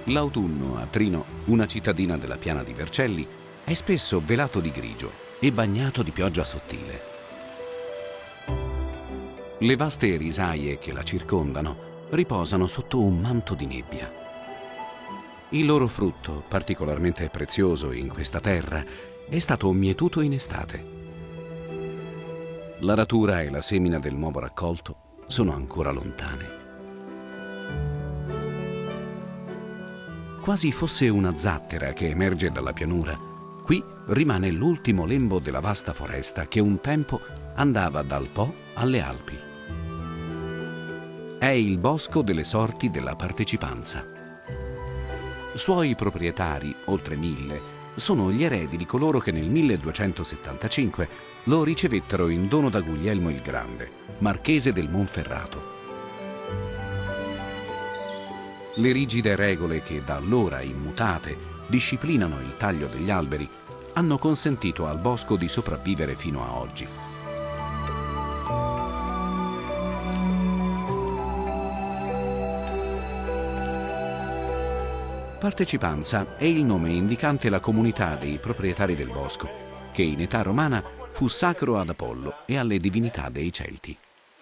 L'autunno a Trino, una cittadina della piana di Vercelli, è spesso velato di grigio e bagnato di pioggia sottile. Le vaste risaie che la circondano riposano sotto un manto di nebbia. Il loro frutto, particolarmente prezioso in questa terra, è stato mietuto in estate. L'aratura e la semina del nuovo raccolto sono ancora lontane. Quasi fosse una zattera che emerge dalla pianura, qui rimane l'ultimo lembo della vasta foresta che un tempo andava dal Po alle Alpi. È il bosco delle sorti della Partecipanza. Suoi proprietari, oltre 1000, sono gli eredi di coloro che nel 1275 lo ricevettero in dono da Guglielmo il Grande, marchese del Monferrato. Le rigide regole che da allora immutate disciplinano il taglio degli alberi hanno consentito al bosco di sopravvivere fino a oggi. Partecipanza è il nome indicante la comunità dei proprietari del bosco, che in età romana fu sacro ad Apollo e alle divinità dei Celti.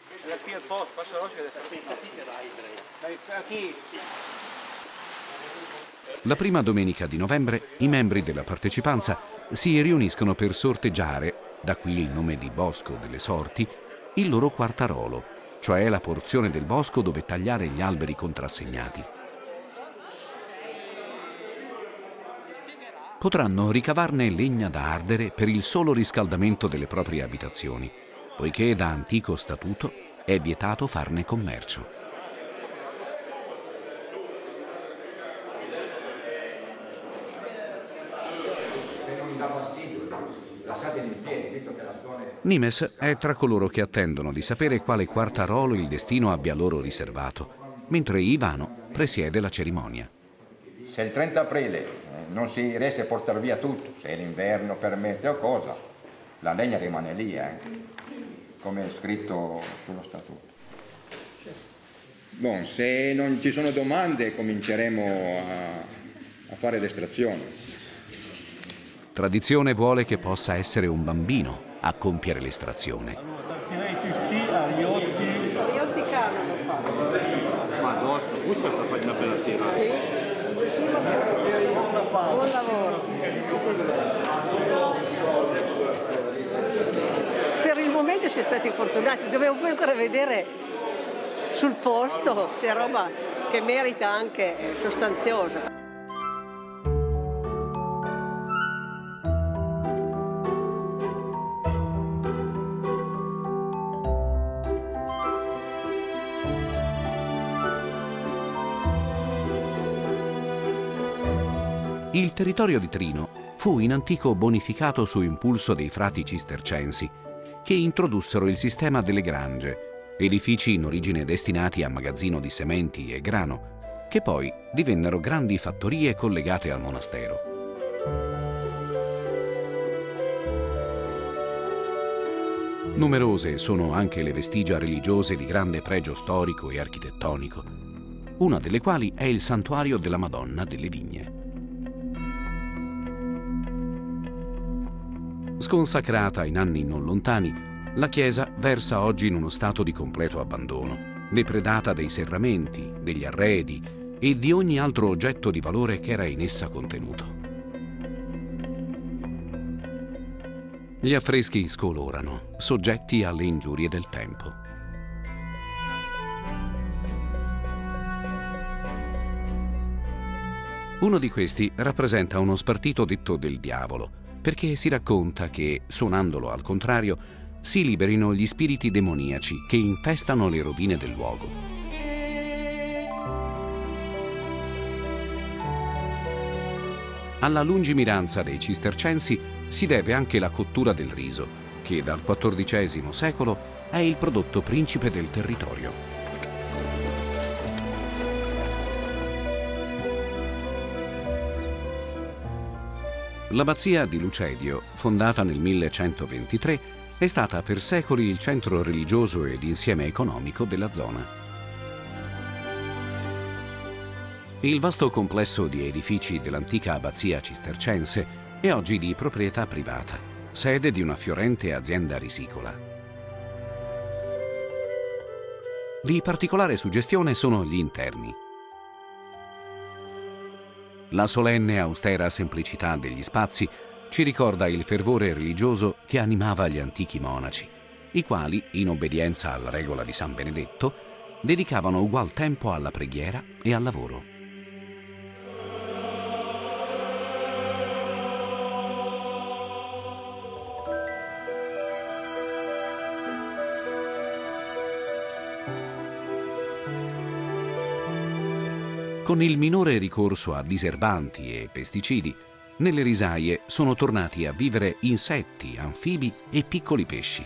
La prima domenica di novembre i membri della Partecipanza si riuniscono per sorteggiare, da qui il nome di Bosco delle Sorti, il loro quartarolo, cioè la porzione del bosco dove tagliare gli alberi contrassegnati. Potranno ricavarne legna da ardere per il solo riscaldamento delle proprie abitazioni, poiché da antico statuto è vietato farne commercio. Nimes è tra coloro che attendono di sapere quale quartarolo il destino abbia loro riservato, mentre Ivano presiede la cerimonia. Se il 30 aprile non si riesce a portare via tutto, se l'inverno permette o cosa, la legna rimane lì, come è scritto sullo statuto. Bon, se non ci sono domande cominceremo a fare l'estrazione. Tradizione vuole che possa essere un bambino a compiere l'estrazione. Riotti cano lo fa. Ma nostro, questo sta facendo per tirare. Sì. Buon lavoro. Per il momento siamo stati fortunati, dovevo poi ancora vedere sul posto, c'è roba che merita anche sostanziosa. Il territorio di Trino fu in antico bonificato su impulso dei frati cistercensi, che introdussero il sistema delle grange, edifici in origine destinati a magazzino di sementi e grano, che poi divennero grandi fattorie collegate al monastero. Numerose sono anche le vestigia religiose di grande pregio storico e architettonico, una delle quali è il santuario della Madonna delle Vigne. Sconsacrata in anni non lontani, la chiesa versa oggi in uno stato di completo abbandono, depredata dei serramenti, degli arredi e di ogni altro oggetto di valore che era in essa contenuto. Gli affreschi scolorano, soggetti alle ingiurie del tempo. Uno di questi rappresenta uno spartito detto del diavolo, perché si racconta che, suonandolo al contrario, si liberino gli spiriti demoniaci che infestano le rovine del luogo. Alla lungimiranza dei cistercensi si deve anche la cottura del riso, che dal XIV secolo è il prodotto principe del territorio. L'abbazia di Lucedio, fondata nel 1123, è stata per secoli il centro religioso ed insieme economico della zona. Il vasto complesso di edifici dell'antica abbazia cistercense è oggi di proprietà privata, sede di una fiorente azienda risicola. Di particolare suggestione sono gli interni. La solenne e austera semplicità degli spazi ci ricorda il fervore religioso che animava gli antichi monaci, i quali, in obbedienza alla regola di San Benedetto, dedicavano ugual tempo alla preghiera e al lavoro. Con il minore ricorso a diserbanti e pesticidi, nelle risaie sono tornati a vivere insetti, anfibi e piccoli pesci.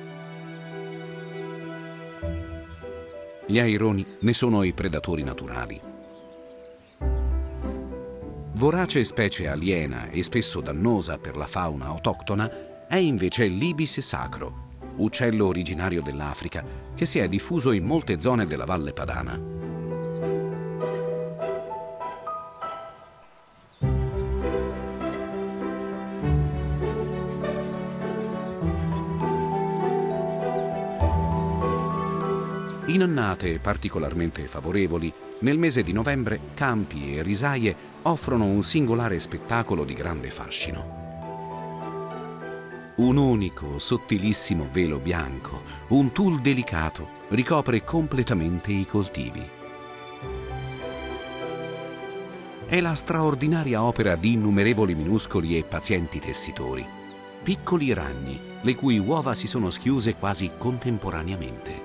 Gli aironi ne sono i predatori naturali. Vorace specie aliena e spesso dannosa per la fauna autoctona è invece l'ibis sacro, uccello originario dell'Africa che si è diffuso in molte zone della Valle Padana. In annate particolarmente favorevoli, nel mese di novembre campi e risaie offrono un singolare spettacolo di grande fascino. Un unico, sottilissimo velo bianco, un tul delicato, ricopre completamente i coltivi. È la straordinaria opera di innumerevoli minuscoli e pazienti tessitori, piccoli ragni, le cui uova si sono schiuse quasi contemporaneamente.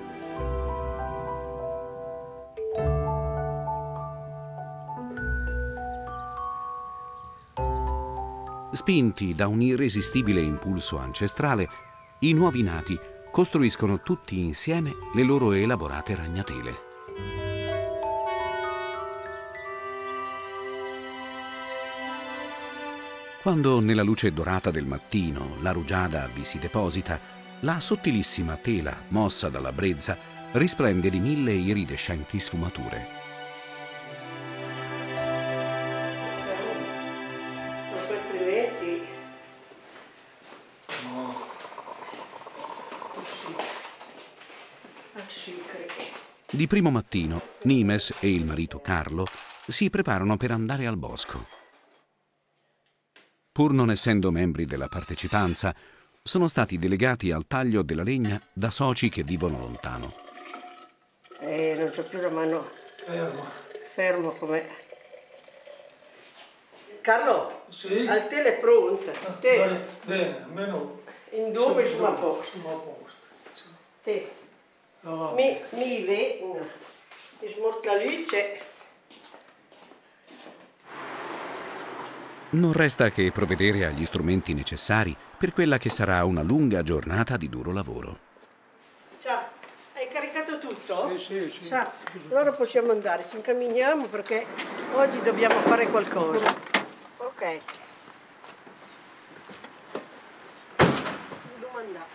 Spinti da un irresistibile impulso ancestrale, i nuovi nati costruiscono tutti insieme le loro elaborate ragnatele. Quando nella luce dorata del mattino la rugiada vi si deposita, la sottilissima tela mossa dalla brezza risplende di mille iridescenti sfumature. Di primo mattino, Nimes e il marito Carlo si preparano per andare al bosco. Pur non essendo membri della partecipanza, sono stati delegati al taglio della legna da soci che vivono lontano. Non c'ho più la mano. Fermo com'è. Carlo, sì? il tè è pronto. Te. Bene, almeno In dove su a posto. Sì. Te. No. Mi vede, smorca la luce. Non resta che provvedere agli strumenti necessari per quella che sarà una lunga giornata di duro lavoro. Ciao, hai caricato tutto? Sì. Ciao, allora possiamo andare, ci incamminiamo perché oggi dobbiamo fare qualcosa. Ok. Dobbiamo andare.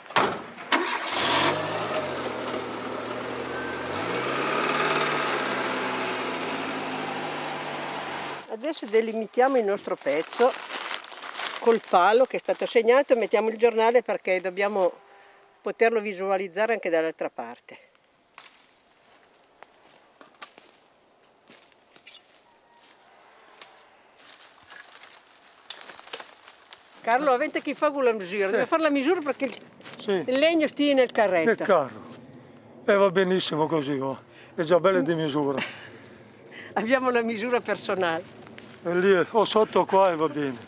Adesso delimitiamo il nostro pezzo col palo che è stato segnato e mettiamo il giornale perché dobbiamo poterlo visualizzare anche dall'altra parte. Carlo, avete chi fa con la misura? Deve fare la misura perché il legno stia nel carretto. Nel carro. E va benissimo così, va. È già bello di misura. Abbiamo la misura personale. E lì ho sotto qua e va bene.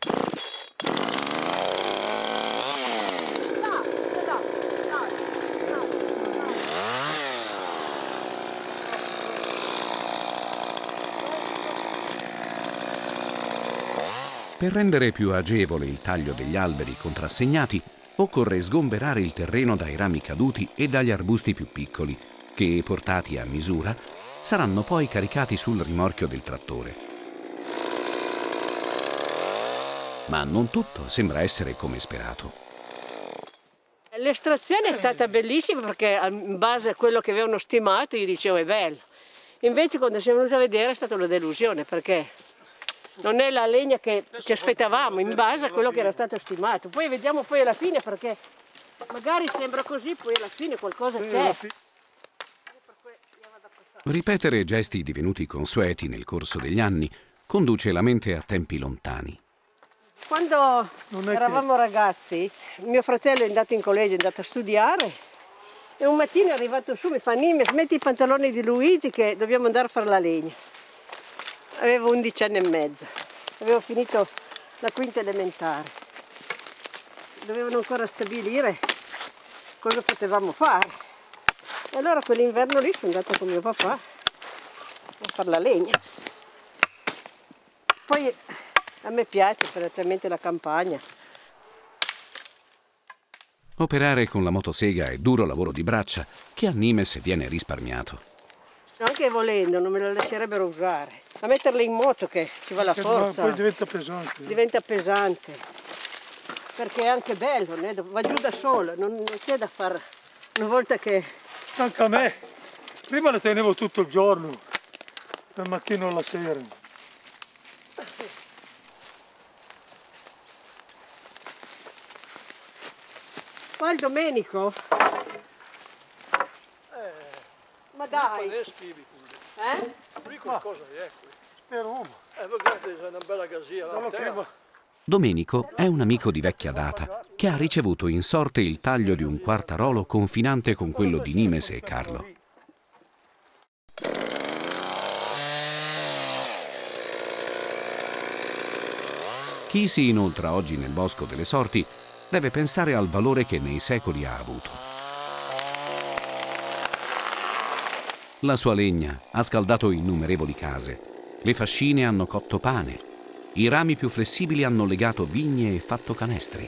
Per rendere più agevole il taglio degli alberi contrassegnati, occorre sgomberare il terreno dai rami caduti e dagli arbusti più piccoli, che, portati a misura, saranno poi caricati sul rimorchio del trattore. Ma non tutto sembra essere come sperato. L'estrazione è stata bellissima perché in base a quello che avevano stimato io dicevo è bello. Invece quando siamo venuti a vedere è stata una delusione, perché non è la legna che ci aspettavamo in base a quello che era stato stimato. Poi vediamo poi alla fine, perché magari sembra così, poi alla fine qualcosa c'è. Ripetere gesti divenuti consueti nel corso degli anni conduce la mente a tempi lontani. Quando eravamo ragazzi, mio fratello è andato in collegio, è andato a studiare e un mattino è arrivato su, mi fa: Nimes, metti i pantaloni di Luigi che dobbiamo andare a fare la legna. Avevo 11 anni e mezzo, avevo finito la quinta elementare. Dovevano ancora stabilire cosa potevamo fare. E allora quell'inverno lì sono andata con mio papà a fare la legna. Poi a me piace praticamente la campagna. Operare con la motosega è duro lavoro di braccia che a Nimes viene risparmiato. Anche volendo non me la lascerebbero usare. A metterla in moto che ci va la forza. Poi diventa pesante. Diventa pesante. Perché è anche bello, né? Va giù da solo, non c'è da fare una volta che... Anche a me. Prima la tenevo tutto il giorno, dal mattino alla sera. Qua il Domenico? Ma dai! Qui qualcosa è qui. Spero. Guardate, c'è una bella gasia. Domenico è un amico di vecchia data che ha ricevuto in sorte il taglio di un quartarolo confinante con quello di Nimes e Carlo. Chi si inoltra oggi nel Bosco delle Sorti deve pensare al valore che nei secoli ha avuto. La sua legna ha scaldato innumerevoli case, le fascine hanno cotto pane, i rami più flessibili hanno legato vigne e fatto canestri.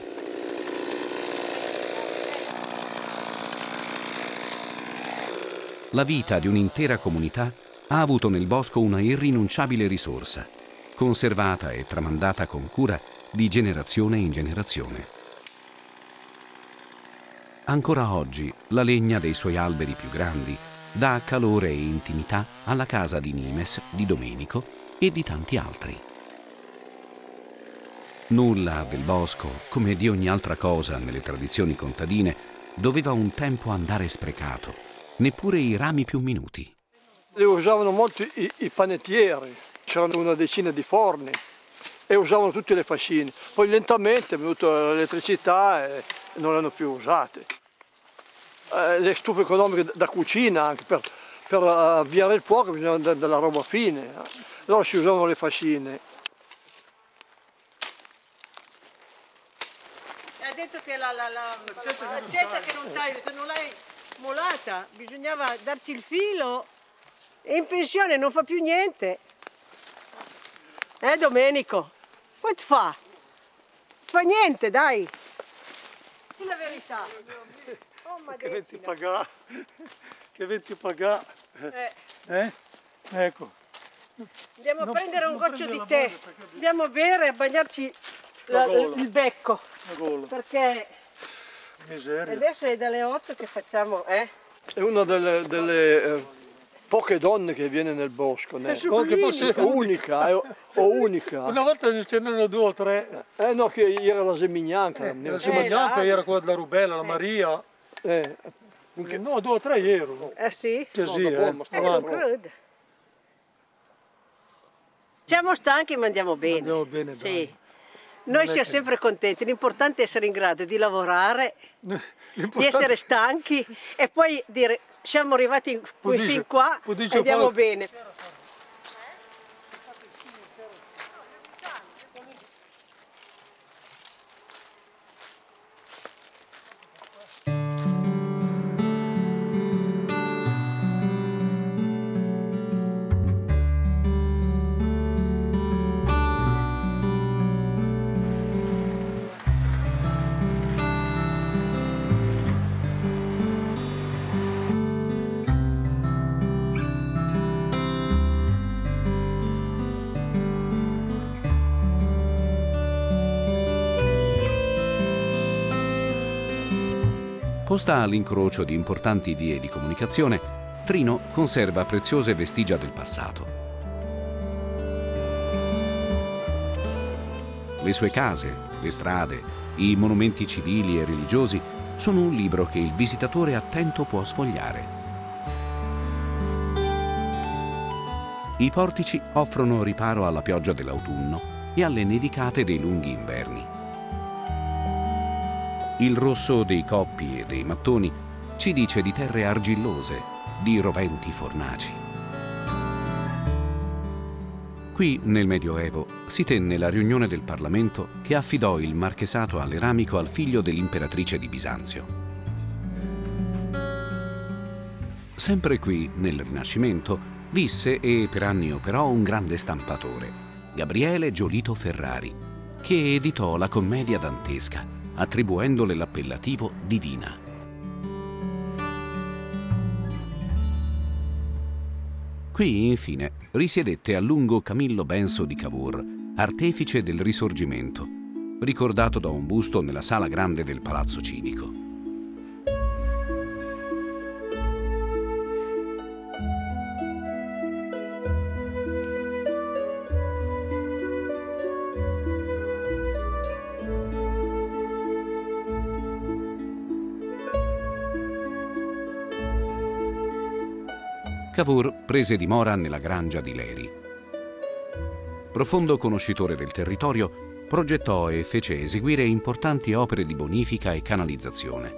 La vita di un'intera comunità ha avuto nel bosco una irrinunciabile risorsa, conservata e tramandata con cura di generazione in generazione. Ancora oggi la legna dei suoi alberi più grandi dà calore e intimità alla casa di Nimes, di Domenico e di tanti altri. Nulla del bosco, come di ogni altra cosa nelle tradizioni contadine, doveva un tempo andare sprecato, neppure i rami più minuti. Le usavano molto i panettieri, c'erano una decina di forni e usavano tutte le fascine. Poi lentamente è venuta l'elettricità e non le hanno più usate. Le stufe economiche da cucina, anche per avviare il fuoco bisognava della roba fine, allora si usavano le fascine. Ha detto che l'accetta che non l'hai molata, bisognava darci il filo e in pensione non fa più niente. Domenico? Quanto fa? Fa niente, dai! Di la verità. Oh, che venti pagà, che venti pagà. Ecco. Andiamo a prendere un goccio di tè, andiamo a bere e a bagnarci il becco, perché miseria. Adesso è dalle 8 che facciamo, È una delle poche donne che viene nel bosco, né? Che fosse unica, unica. Una volta ce n'erano 2 o 3. No, che era la Semignanca. La Semignanca era quella della Rubella, la Maria. No, 2 o 3 erano. Sì? Che sì, non credo. Siamo stanchi ma andiamo bene. Andiamo bene, sì. dai. Noi siamo sempre contenti, l'importante è essere in grado di lavorare, di essere stanchi e poi dire siamo arrivati fin qua e andiamo bene. Posta all'incrocio di importanti vie di comunicazione, Trino conserva preziose vestigia del passato. Le sue case, le strade, i monumenti civili e religiosi sono un libro che il visitatore attento può sfogliare. I portici offrono riparo alla pioggia dell'autunno e alle nevicate dei lunghi inverni. Il rosso dei coppi e dei mattoni ci dice di terre argillose, di roventi fornaci. Qui, nel Medioevo, si tenne la riunione del Parlamento che affidò il marchesato all'Eramico al figlio dell'imperatrice di Bisanzio. Sempre qui, nel Rinascimento, visse e per anni operò un grande stampatore, Gabriele Giolito Ferrari, che editò la commedia dantesca, attribuendole l'appellativo Divina. Qui, infine, risiedette a lungo Camillo Benso di Cavour, artefice del Risorgimento, ricordato da un busto nella sala grande del Palazzo Civico. Cavour prese dimora nella Grangia di Leri. Profondo conoscitore del territorio, progettò e fece eseguire importanti opere di bonifica e canalizzazione.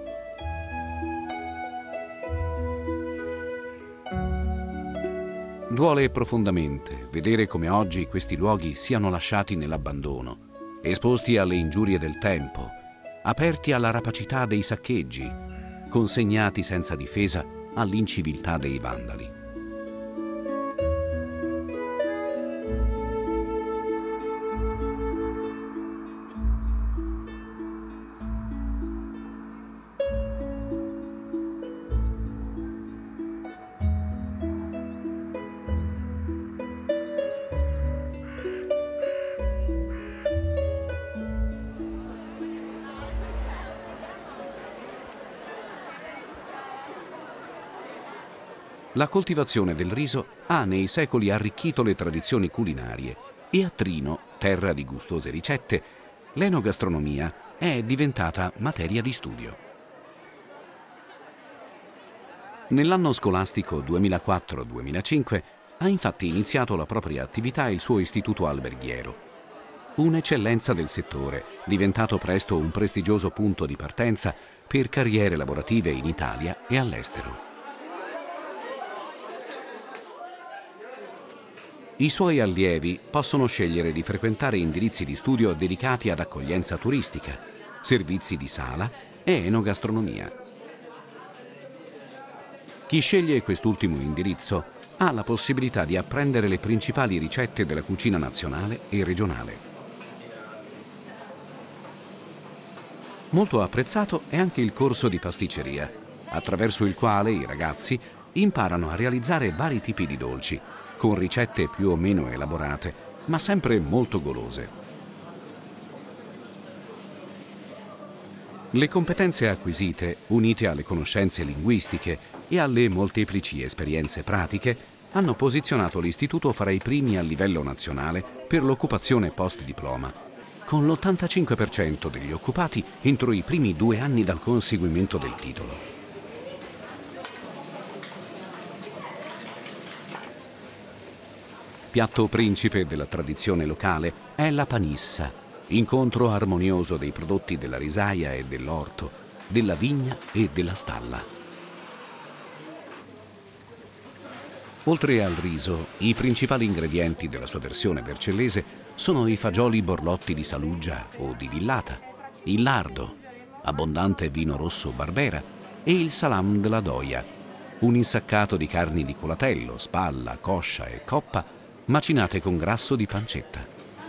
Duole profondamente vedere come oggi questi luoghi siano lasciati nell'abbandono, esposti alle ingiurie del tempo, aperti alla rapacità dei saccheggi, consegnati senza difesa all'inciviltà dei vandali. La coltivazione del riso ha nei secoli arricchito le tradizioni culinarie e a Trino, terra di gustose ricette, l'enogastronomia è diventata materia di studio. Nell'anno scolastico 2004-2005 ha infatti iniziato la propria attività il suo istituto alberghiero, un'eccellenza del settore, diventato presto un prestigioso punto di partenza per carriere lavorative in Italia e all'estero. I suoi allievi possono scegliere di frequentare indirizzi di studio dedicati ad accoglienza turistica, servizi di sala e enogastronomia. Chi sceglie quest'ultimo indirizzo ha la possibilità di apprendere le principali ricette della cucina nazionale e regionale. Molto apprezzato è anche il corso di pasticceria, attraverso il quale i ragazzi imparano a realizzare vari tipi di dolci, con ricette più o meno elaborate, ma sempre molto golose. Le competenze acquisite, unite alle conoscenze linguistiche e alle molteplici esperienze pratiche, hanno posizionato l'istituto fra i primi a livello nazionale per l'occupazione post-diploma, con l'85% degli occupati entro i primi 2 anni dal conseguimento del titolo. Piatto principe della tradizione locale è la panissa, incontro armonioso dei prodotti della risaia e dell'orto, della vigna e della stalla. Oltre al riso, i principali ingredienti della sua versione vercellese sono i fagioli borlotti di Saluggia o di Villata, il lardo, abbondante vino rosso Barbera e il salam della Doia, un insaccato di carni di culatello, spalla, coscia e coppa macinate con grasso di pancetta.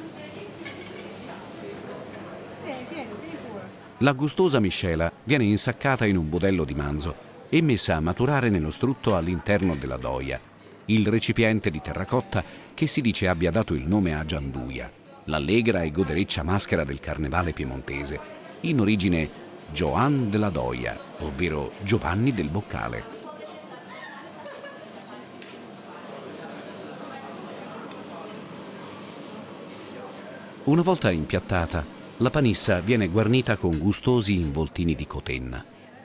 La gustosa miscela viene insaccata in un budello di manzo e messa a maturare nello strutto all'interno della doia, il recipiente di terracotta che si dice abbia dato il nome a Gianduia, l'allegra e godereccia maschera del carnevale piemontese, in origine Gioan della Doia, ovvero Giovanni del Boccale. Una volta impiattata, la panissa viene guarnita con gustosi involtini di cotenna.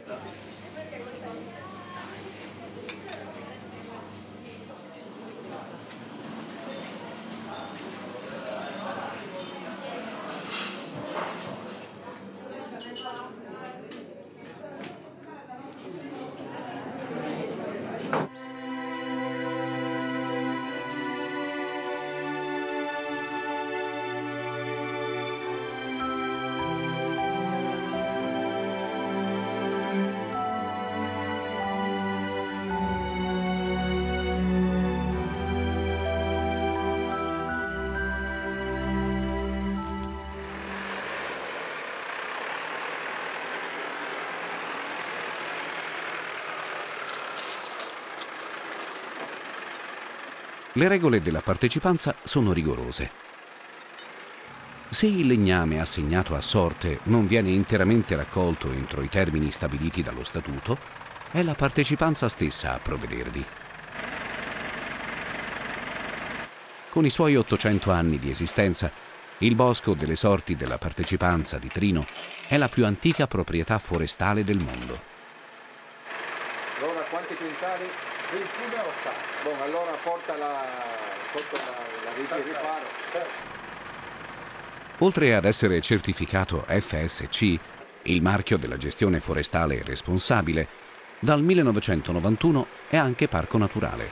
Le regole della partecipanza sono rigorose. Se il legname assegnato a sorte non viene interamente raccolto entro i termini stabiliti dallo statuto, è la partecipanza stessa a provvedervi. Con i suoi 800 anni di esistenza, il Bosco delle Sorti della Partecipanza di Trino è la più antica proprietà forestale del mondo. Allora, quanti quintali? 21 e 80. Bon, allora portala sotto la vita di riparo. Oltre ad essere certificato FSC, il marchio della gestione forestale responsabile, dal 1991 è anche parco naturale.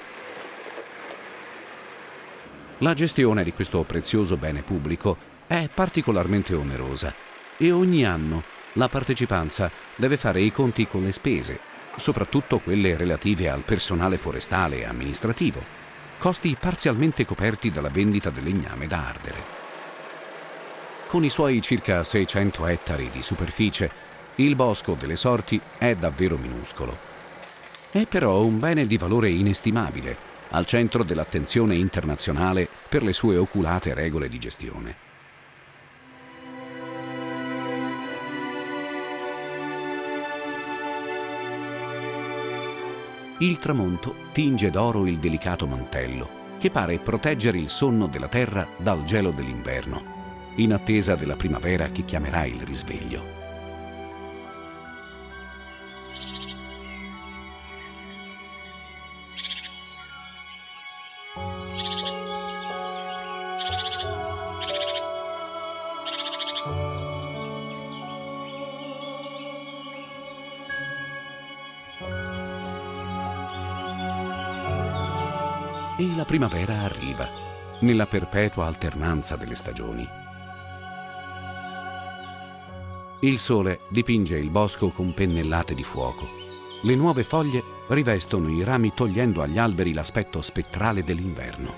La gestione di questo prezioso bene pubblico è particolarmente onerosa e ogni anno la partecipanza deve fare i conti con le spese, soprattutto quelle relative al personale forestale e amministrativo, costi parzialmente coperti dalla vendita del legname da ardere. Con i suoi circa 600 ettari di superficie, il Bosco delle Sorti è davvero minuscolo. È però un bene di valore inestimabile, al centro dell'attenzione internazionale per le sue oculate regole di gestione. Il tramonto tinge d'oro il delicato mantello, che pare proteggere il sonno della terra dal gelo dell'inverno, in attesa della primavera che chiamerà il risveglio. E la primavera arriva, nella perpetua alternanza delle stagioni. Il sole dipinge il bosco con pennellate di fuoco. Le nuove foglie rivestono i rami togliendo agli alberi l'aspetto spettrale dell'inverno.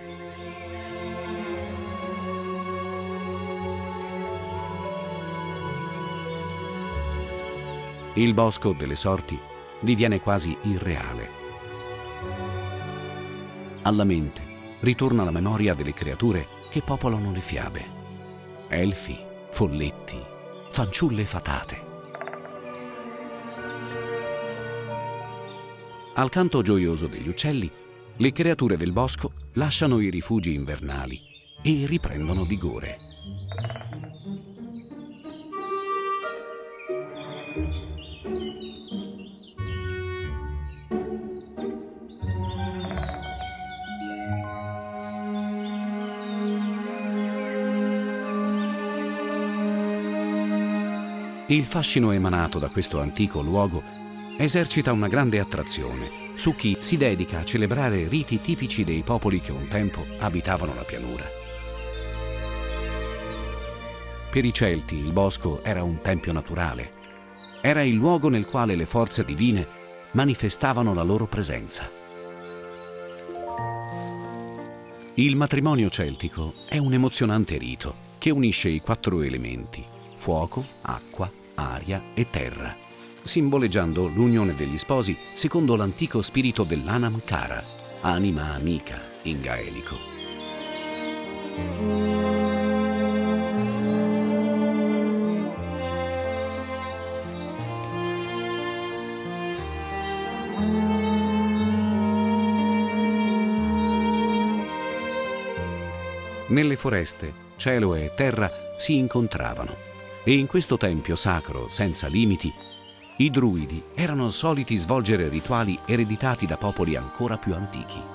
Il Bosco delle Sorti diviene quasi irreale. Alla mente ritorna la memoria delle creature che popolano le fiabe. Elfi, folletti, fanciulle fatate. Al canto gioioso degli uccelli, le creature del bosco lasciano i rifugi invernali e riprendono vigore. Il fascino emanato da questo antico luogo esercita una grande attrazione su chi si dedica a celebrare riti tipici dei popoli che un tempo abitavano la pianura. Per i Celti il bosco era un tempio naturale, era il luogo nel quale le forze divine manifestavano la loro presenza. Il matrimonio celtico è un emozionante rito che unisce i 4 elementi: fuoco, acqua, aria e terra, simboleggiando l'unione degli sposi secondo l'antico spirito dell'Anam Cara, anima amica in gaelico. Nelle foreste cielo e terra si incontravano e in questo tempio sacro senza limiti i druidi erano soliti svolgere rituali ereditati da popoli ancora più antichi.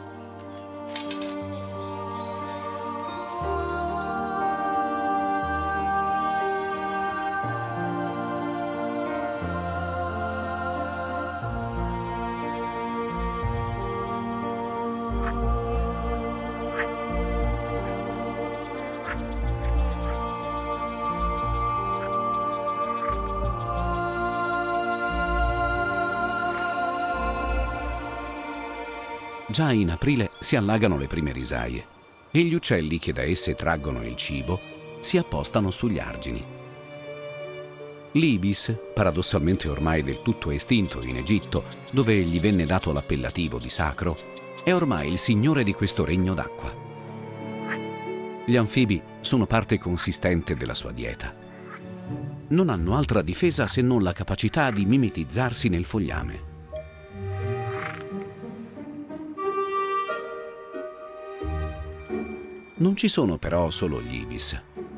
Già in aprile si allagano le prime risaie e gli uccelli che da esse traggono il cibo si appostano sugli argini. L'ibis, paradossalmente ormai del tutto estinto in Egitto, dove gli venne dato l'appellativo di sacro, è ormai il signore di questo regno d'acqua. Gli anfibi sono parte consistente della sua dieta. Non hanno altra difesa se non la capacità di mimetizzarsi nel fogliame. Non ci sono però solo gli ibis.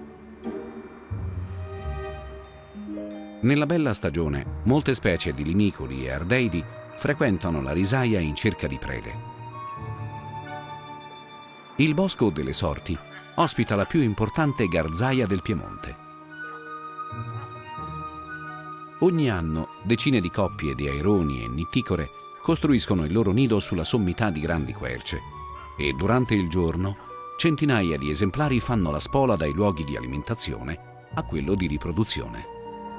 Nella bella stagione, molte specie di limicoli e ardeidi frequentano la risaia in cerca di prede. Il Bosco delle Sorti ospita la più importante garzaia del Piemonte. Ogni anno decine di coppie di aironi e nitticore costruiscono il loro nido sulla sommità di grandi querce e durante il giorno centinaia di esemplari fanno la spola dai luoghi di alimentazione a quello di riproduzione.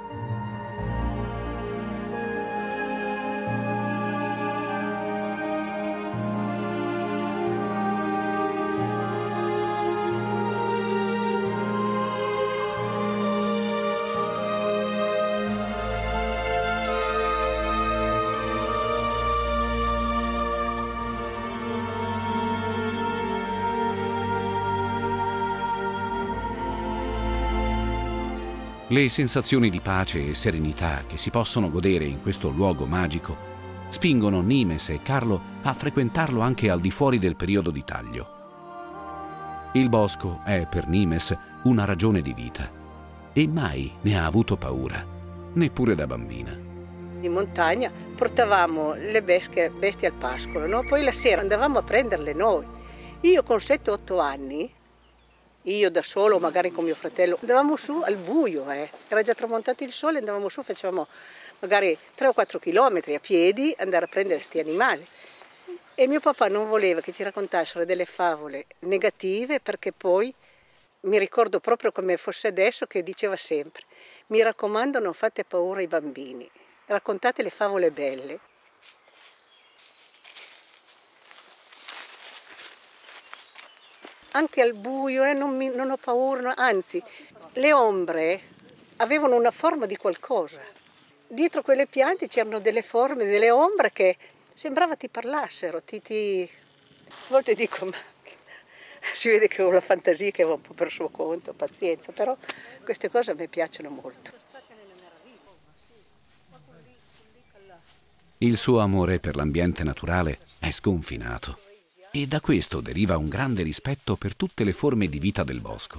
Le sensazioni di pace e serenità che si possono godere in questo luogo magico spingono Nimes e Carlo a frequentarlo anche al di fuori del periodo di taglio. Il bosco è per Nimes una ragione di vita e mai ne ha avuto paura, neppure da bambina. In montagna portavamo le bestie al pascolo, no? Poi la sera andavamo a prenderle noi. Io con 7-8 anni, io da solo, magari con mio fratello, andavamo su al buio, era già tramontato il sole, andavamo su, facevamo magari 3 o 4 chilometri a piedi, andare a prendere questi animali. E mio papà non voleva che ci raccontassero delle favole negative, perché poi mi ricordo proprio come fosse adesso che diceva sempre: mi raccomando, non fate paura ai bambini, raccontate le favole belle. Anche al buio non ho paura, anzi, le ombre avevano una forma di qualcosa. Dietro quelle piante c'erano delle forme, delle ombre che sembrava ti parlassero. A volte dico, ma si vede che ho la fantasia che va un po' per suo conto, pazienza, però queste cose a me piacciono molto. Il suo amore per l'ambiente naturale è sconfinato. E da questo deriva un grande rispetto per tutte le forme di vita del bosco.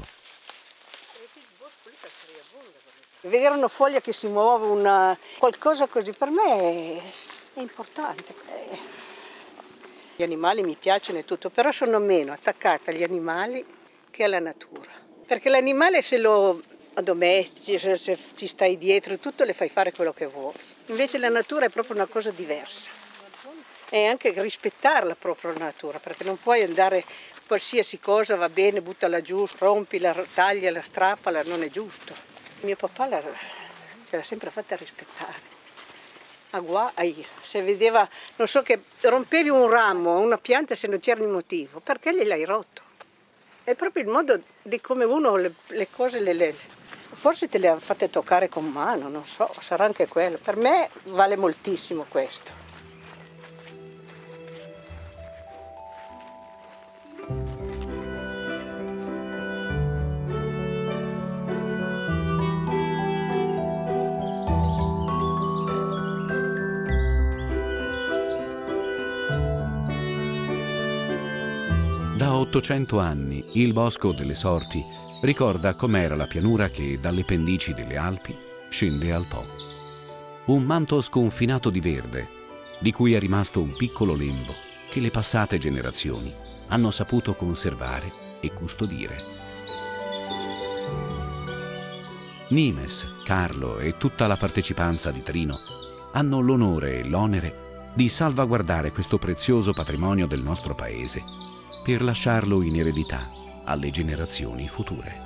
Vedere una foglia che si muove, qualcosa così, per me è importante. Gli animali mi piacciono e tutto, però sono meno attaccata agli animali che alla natura. Perché l'animale, se lo addomestici, se ci stai dietro, tutto le fai fare quello che vuoi. Invece la natura è proprio una cosa diversa. E anche rispettare proprio la natura, perché non puoi andare, qualsiasi cosa va bene, buttala giù, rompila, tagliala, strappala, non è giusto. Mio papà ce l'ha sempre fatta rispettare. Se vedeva, non so, che rompevi un ramo, una pianta, se non c'era il motivo, perché gliel'hai rotto? È proprio il modo di come uno le cose, forse te le ha fatte toccare con mano, non so, sarà anche quello. Per me vale moltissimo questo. Da 800 anni il Bosco delle Sorti ricorda com'era la pianura che dalle pendici delle Alpi scende al Po. Un manto sconfinato di verde, di cui è rimasto un piccolo lembo che le passate generazioni hanno saputo conservare e custodire. Nimes, Carlo e tutta la partecipanza di Trino hanno l'onore e l'onere di salvaguardare questo prezioso patrimonio del nostro paese per lasciarlo in eredità alle generazioni future.